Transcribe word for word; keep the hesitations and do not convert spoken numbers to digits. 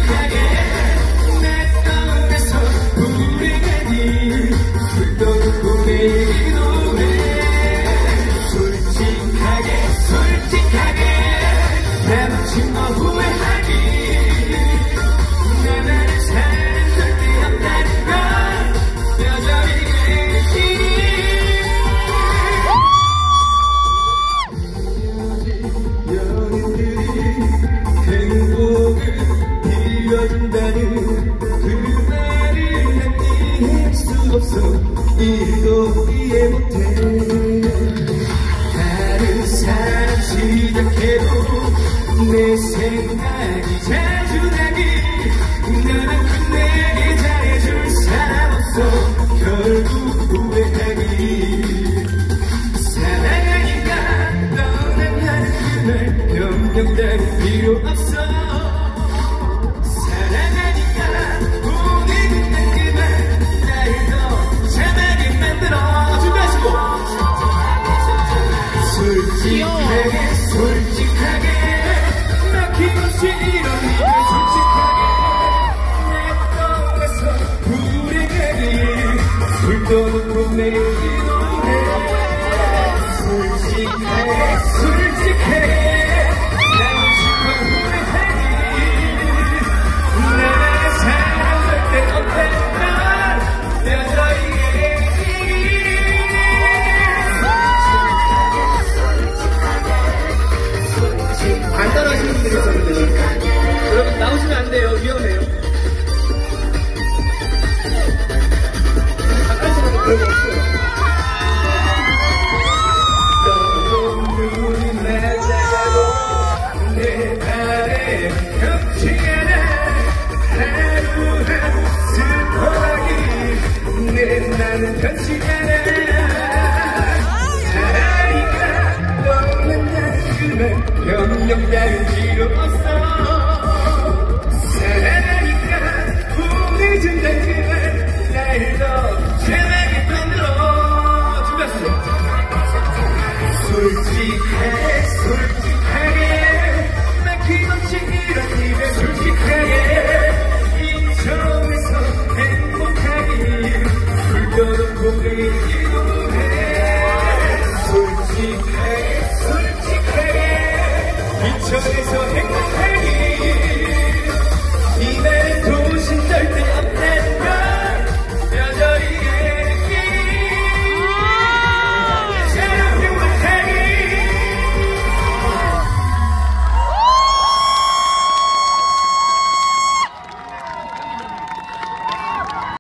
일도 이해 못해. 다른 사람 시작해도 내 생각이 자주 나기. 너만큼 내게 잘해줄 사람 없어. 결국 후회하기. 사랑하니까 떠나가는 그 말 변명 따위 필요 없어. 솔직하게 솔직하게 막힘없이 이런 일을 솔직하게 내 똥에서 불행하기. 술도 놓고 매일 노래. 솔직하게 솔직하게 나는 싶어 후회하기. 나를 사랑할 때 없다면 여전히 안 따라하시는 분들이 있었는데 여러분 나오시면 안 돼요. 위험해요.